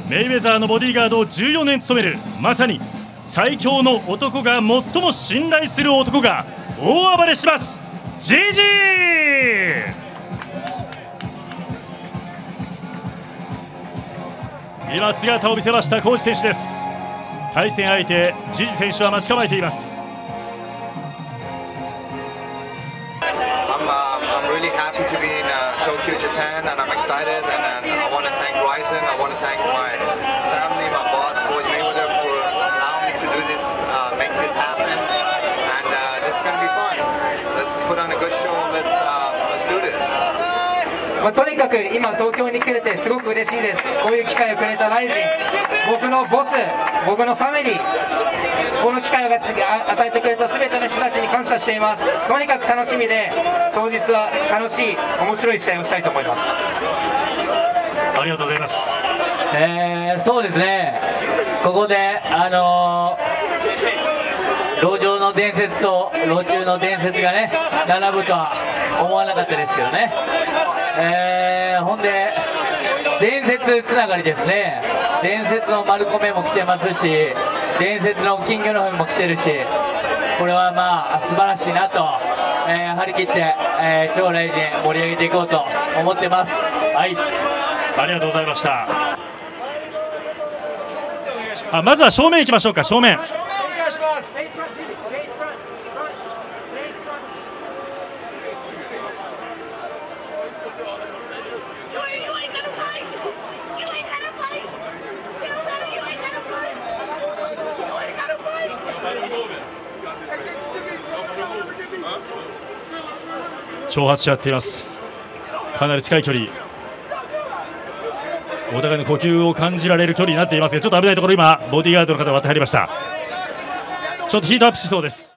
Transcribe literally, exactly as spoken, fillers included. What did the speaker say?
メイウェザーのボディーガードをじゅうよねん務める、まさに最強の男が最も信頼する男が大暴れします。 ジージー。 今姿を見せましたコーチ選手です。対戦相手ジージ選手は待ち構えています。 I'm, uh, I'm really happy to be in uh, Tokyo, Japan, and I'm excited. And, and I want to thank Ryzen. I want to thank my family, my boss, Floyd Mayweather, for allowing me to do this, uh, make this happen. And uh, this is going to be fun. Let's put on a good show. Let's uh, let's do this. まあ、とにかく今東京に来れてすごく嬉しいです。こういう機会をくれたライジン、僕のボス、僕のファミリー、この機会を与えてくれた全ての人たちに感謝しています。とにかく楽しみで、当日は楽しい面白い試合をしたいと思います。 ありがとうございます。 えー、そうですね、ここであのー、路上の伝説と路中の伝説がね並ぶとは思わなかったですけどね、えー、ほんで伝説つながりですね。伝説のマルコメも来てますし、伝説のキングノフも来てるし、これはまあ素晴らしいなと、えー、張り切って、えー、超ライジン盛り上げていこうと思ってます。はい、 ありがとうございました。あ、まずは正面行きましょうか。正面。挑発し合っています。かなり近い距離、お互いの呼吸を感じられる距離になっていますが、ちょっと危ないところ、今ボディーガードの方が割って入りました。ちょっとヒートアップしそうです。